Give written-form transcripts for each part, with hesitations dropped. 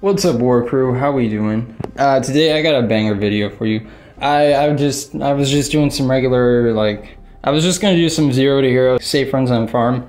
What's up, War Crew? How we doing? Today I got a banger video for you. I was just doing some regular, like, I was just gonna do some 0 to hero safe runs on farm.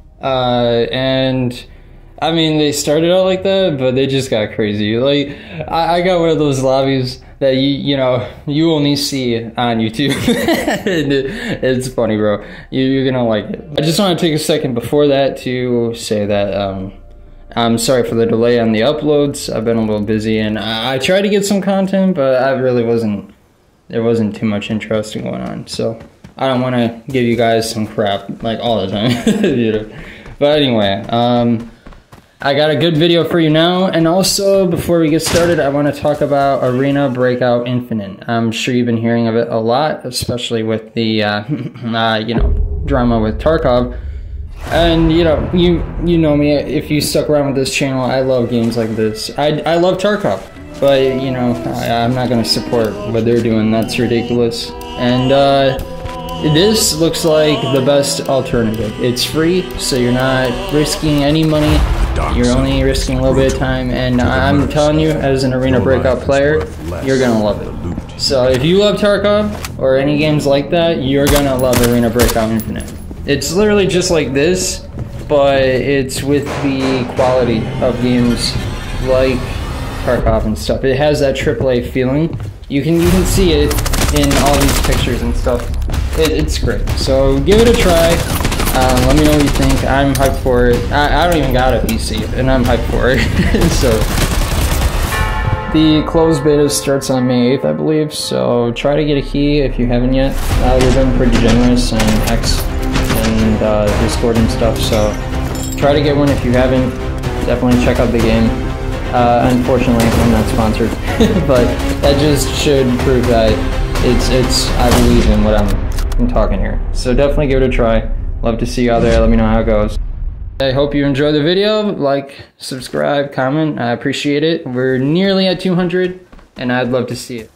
And I mean, they started out like that, but they just got crazy. Like, I got one of those lobbies that you only see on YouTube. It's funny, bro. You're gonna like it. I just want to take a second before that to say that I'm sorry for the delay on the uploads. I've been a little busy, and I tried to get some content, but I really wasn't. There wasn't too much interesting going on, so I don't want to give you guys some crap like all the time. But anyway, I got a good video for you now, and also before we get started, I want to talk about ARENA Breakout Infinite. I'm sure you've been hearing of it a lot, especially with the drama with Tarkov. And you know me, if you stuck around with this channel, I love games like this. I love Tarkov, but I'm not going to support what they're doing. That's ridiculous. And this looks like the best alternative. It's free, so you're not risking any money. You're only risking a little bit of time, and I'm telling you, as an ARENA Breakout player, you're gonna love it. So if you love Tarkov or any games like that, you're gonna love ARENA Breakout Infinite. It's literally just like this, but it's with the quality of games like Tarkov and stuff. It has that AAA feeling. You can see it in all these pictures and stuff. It's great. So give it a try. Let me know what you think. I'm hyped for it. I don't even got a PC, and I'm hyped for it. So the closed beta starts on May 8th, I believe. So try to get a key if you haven't yet. We've been pretty generous on X and Discord and stuff. So try to get one if you haven't. Definitely check out the game. Unfortunately, I'm not sponsored, but that just should prove that it's I believe in what I'm talking here. So definitely give it a try. Love to see you out there. Let me know how it goes. I hope you enjoy the video. Like, subscribe, comment. I appreciate it. We're nearly at 200, and I'd love to see it.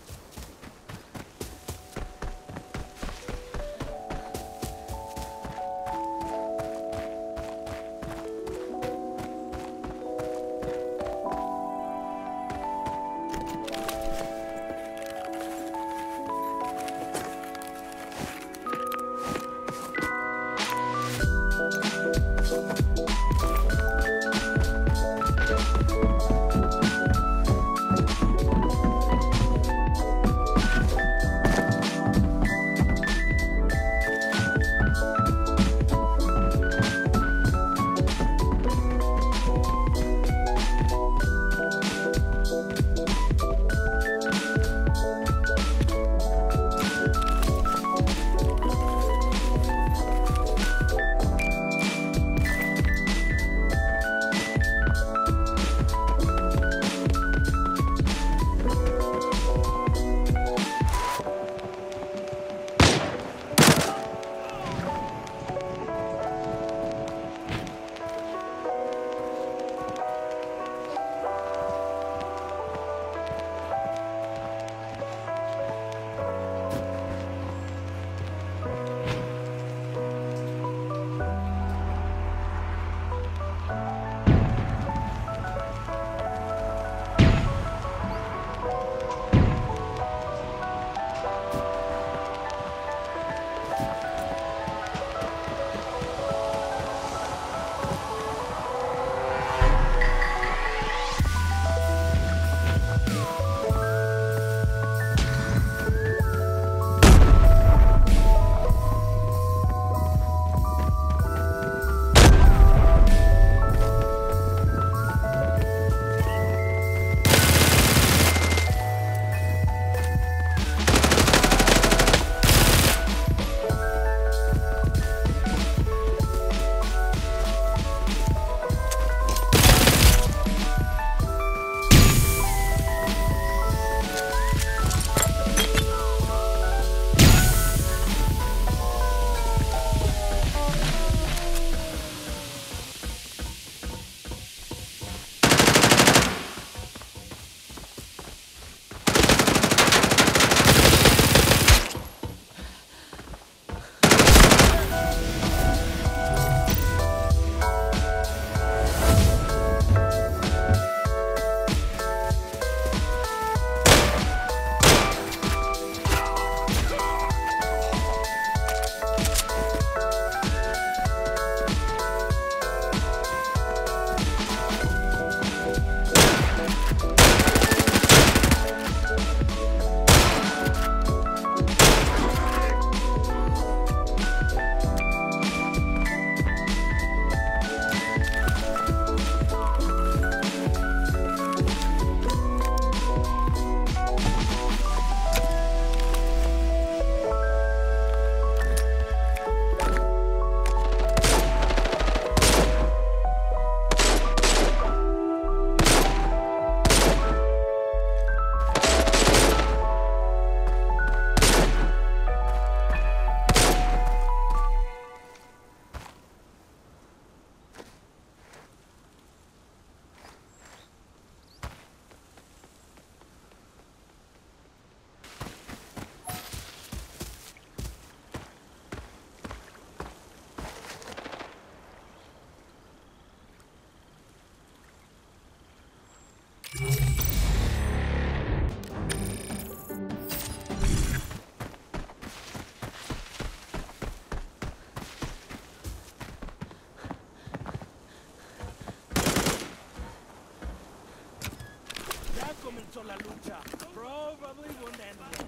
comenzó la lucha. Probably won't end well.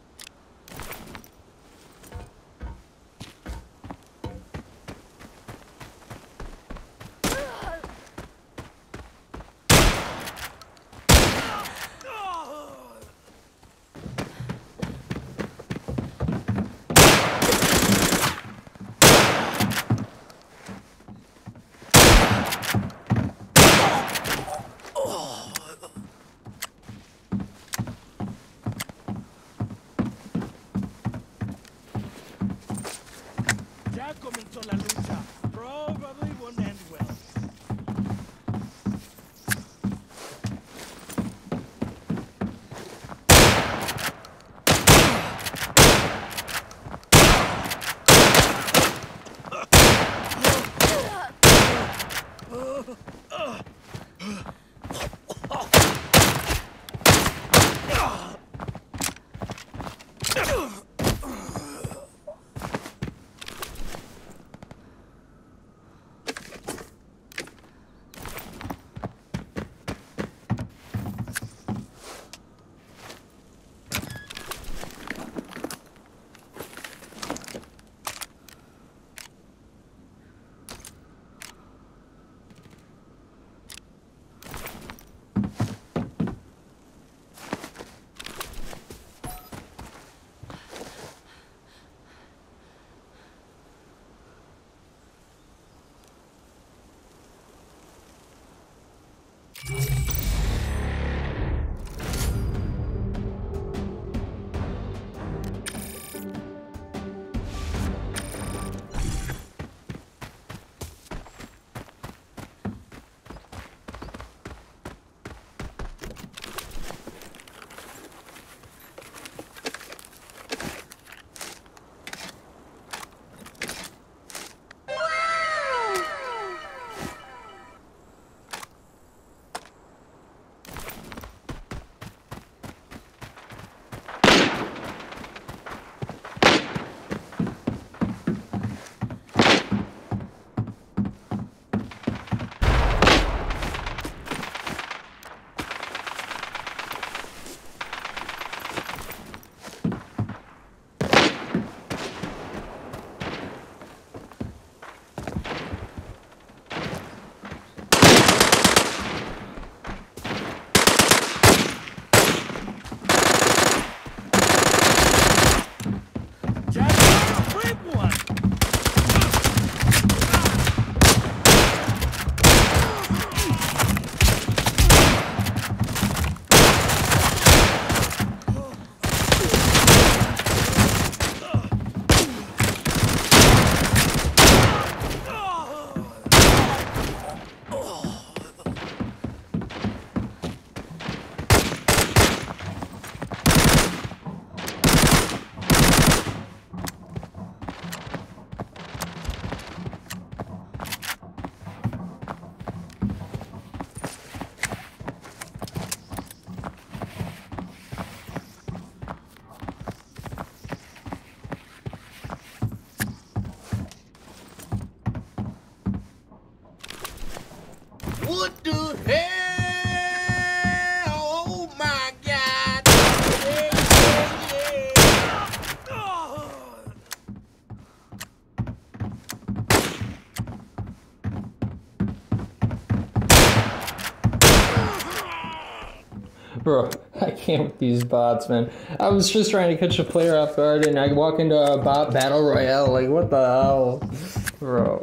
Ya comenzó la lucha. Probably won't end well. What the hell? Oh my God! Yeah, Bro, I can't with these bots, man. I was just trying to catch a player off guard and I walk into a bot battle royale. Like, what the hell? Bro.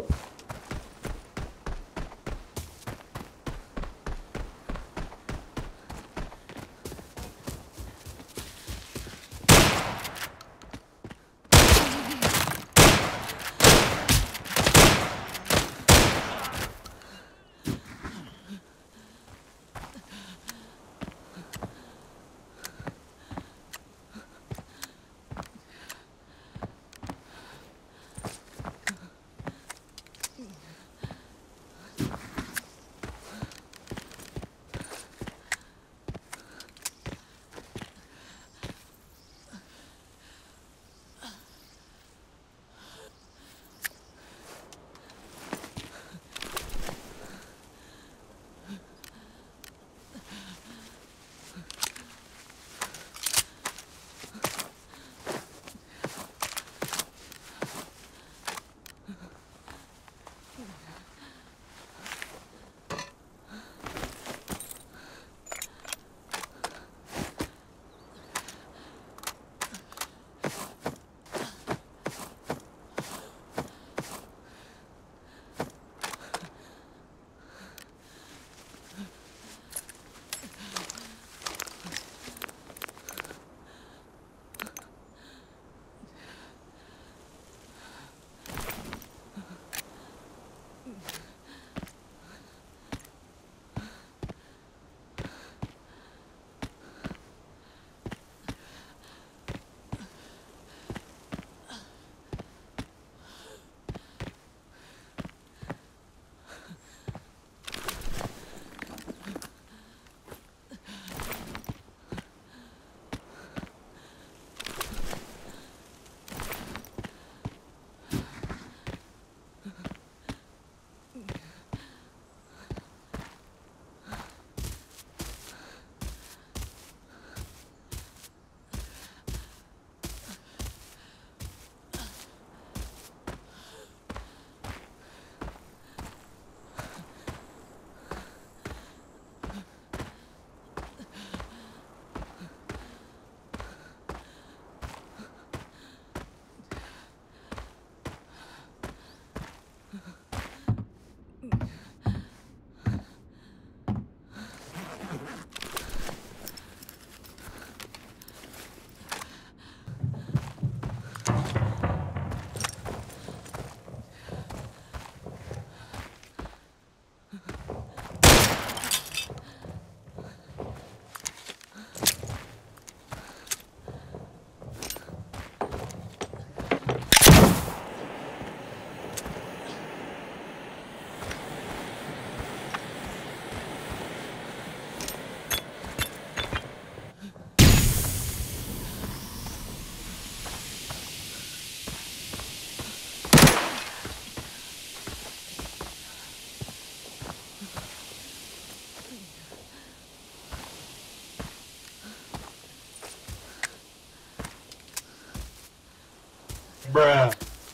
Bruh.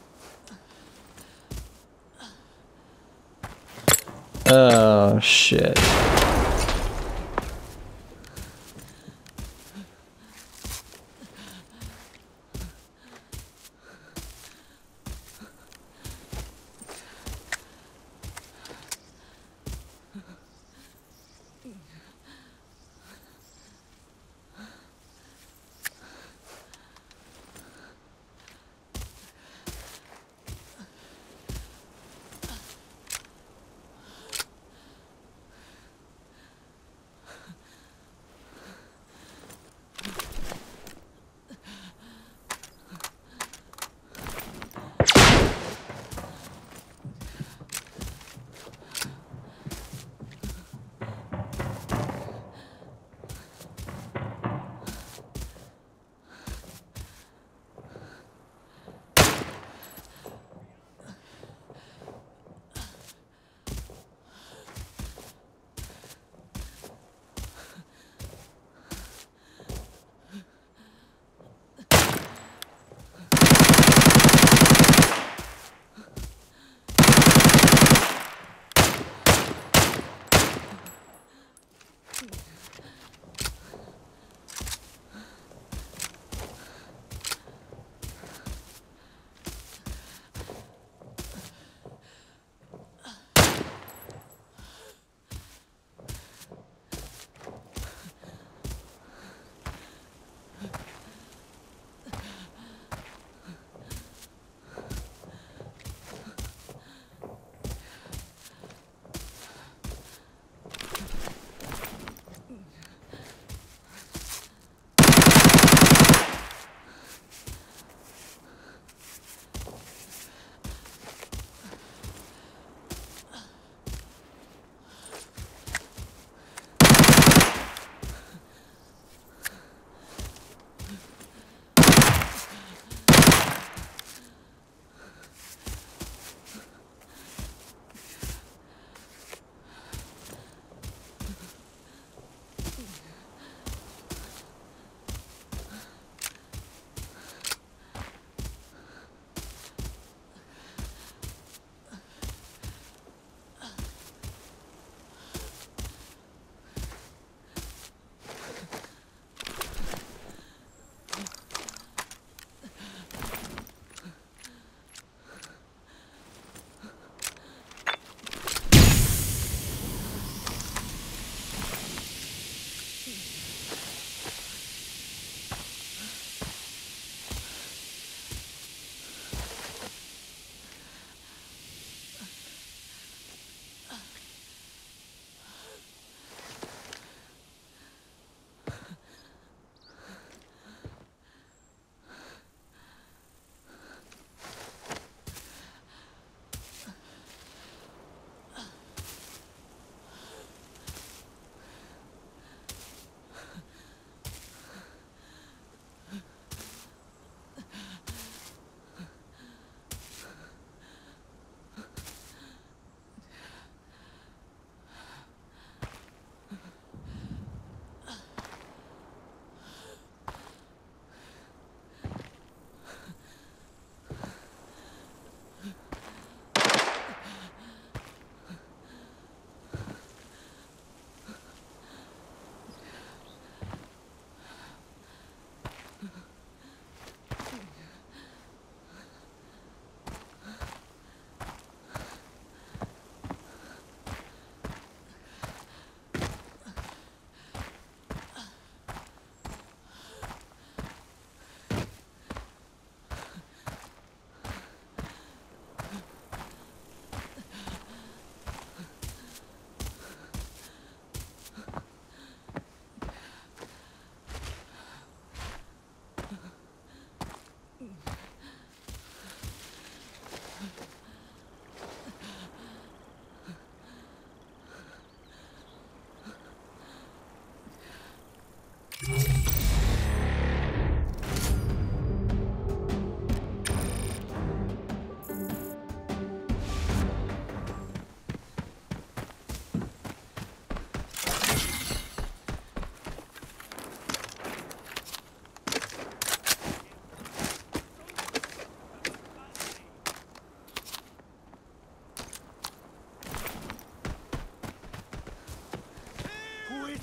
Oh shit.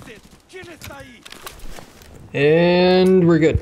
it! ¿Quién está ahí? And we're good.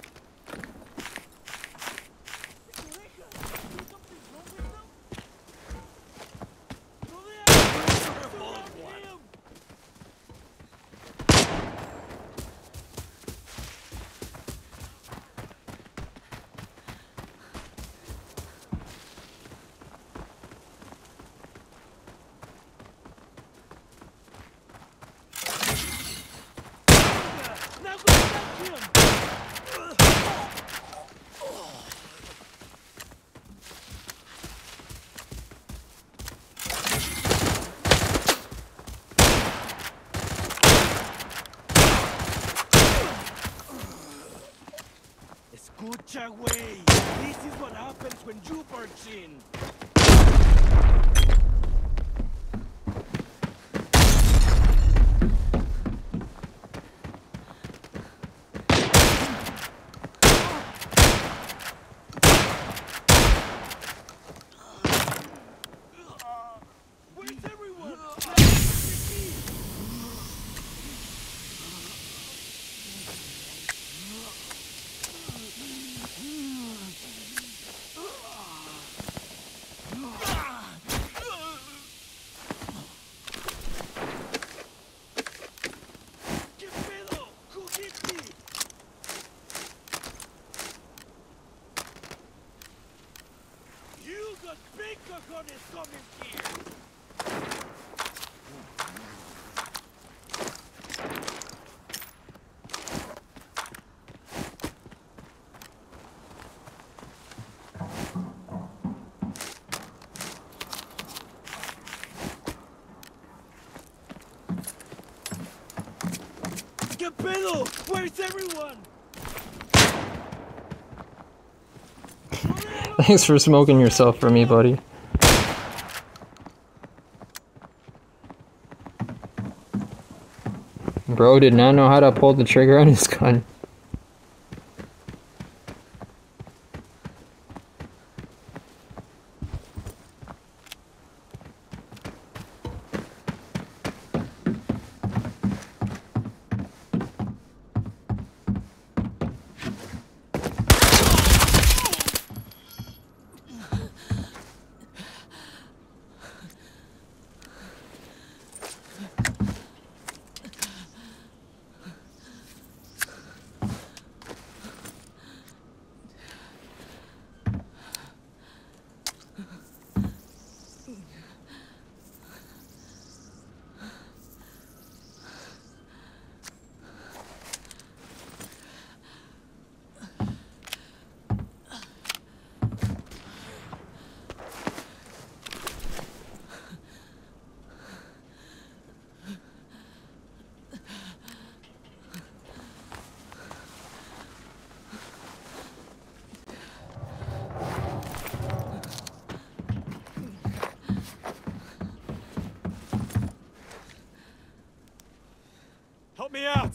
Escucha, güey. This is what happens when you barge in. Where's everyone? ¿Qué pedo? ¡Cogete! You got big cojones coming here! ¿Qué pedo? Where's everyone? Thanks for smoking yourself for me, buddy. Bro did not know how to pull the trigger on his gun. Help me out!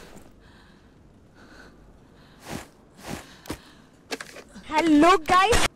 Hello guys.